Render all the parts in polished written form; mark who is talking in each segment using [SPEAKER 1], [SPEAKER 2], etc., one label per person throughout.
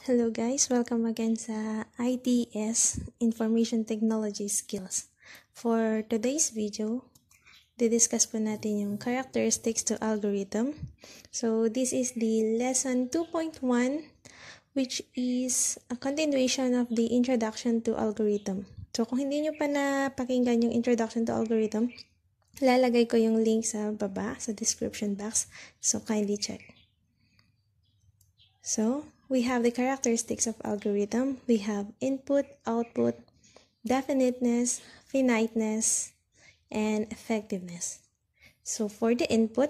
[SPEAKER 1] Hello guys, welcome again sa ITS Information Technology Skills. For today's video, didiscuss po natin yung characteristics to algorithm. So this is the lesson 2.1, which is a continuation of the introduction to algorithm. So kung hindi nyo pa napakinggan yung introduction to algorithm, lalagay ko yung link sa baba, sa description box. So kindly check. So we have the characteristics of algorithm. We have input, output, definiteness, finiteness, and effectiveness. So for the input,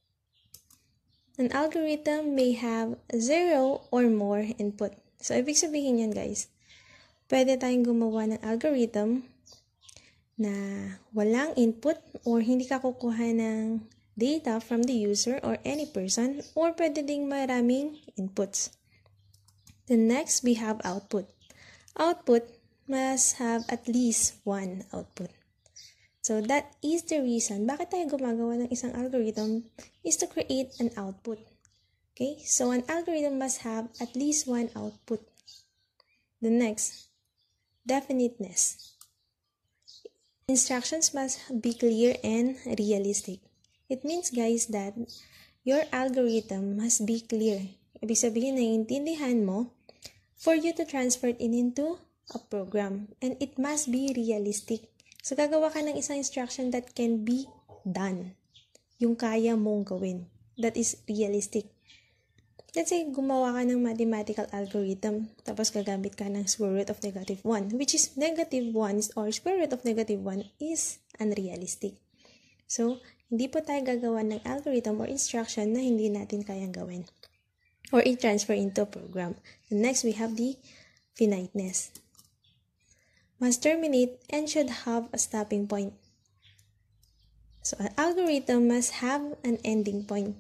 [SPEAKER 1] an algorithm may have 0 or more input. So ibig sabihin yan guys, pwede tayong gumawa ng algorithm na walang input or hindi ka kukuha ng data from the user or any person, or pwede ding maraming inputs. The next, we have output. Output must have at least one output. So that is the reason bakit tayo gumagawa ng isang algorithm is to create an output. Okay? So an algorithm must have at least one output. The next, definiteness. Instructions must be clear and realistic. It means guys that your algorithm must be clear. Ibig sabihin, naiintindihan mo for you to transfer it into a program. And it must be realistic. So, gagawa ka ng isang instruction that can be done. Yung kaya mong gawin. That is realistic. Let's say, gumawa ka ng mathematical algorithm, tapos gagamit ka ng square root of negative 1, which is negative 1 or square root of negative 1 is unrealistic. So, hindi po tayo gagawa ng algorithm or instruction na hindi natin kayang gawin or i-transfer into a program. And next, we have the finiteness. Must terminate and should have a stopping point. So, an algorithm must have an ending point.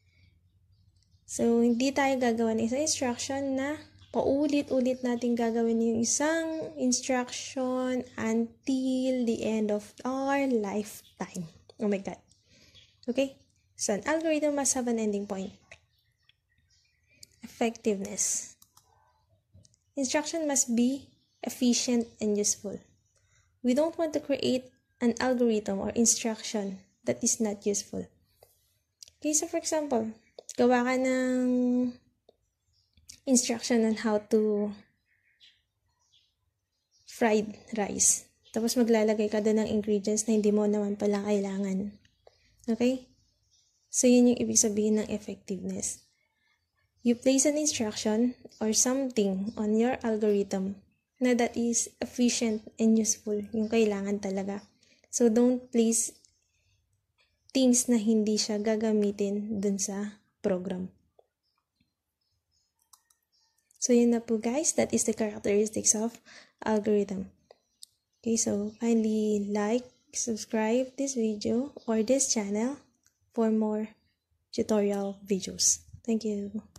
[SPEAKER 1] So, hindi tayo gagawa ng isang instruction na paulit-ulit natin gagawin yung isang instruction until the end of our lifetime. Oh my God. Okay? So, an algorithm must have an ending point. Effectiveness. Instruction must be efficient and useful. We don't want to create an algorithm or instruction that is not useful. Okay, so for example, gawa ka ng instruction on how to fried rice. Tapos maglalagay ka doon ng ingredients na hindi mo naman pala kailangan. Okay? So, yun yung ibig sabihin ng effectiveness. You place an instruction or something on your algorithm na that is efficient and useful. Yung kailangan talaga. So, don't place things na hindi siya gagamitin dun sa program. So, yun na po guys. That is the characteristics of algorithm. Okay, so kindly like, subscribe this video or this channel for more tutorial videos. Thank you.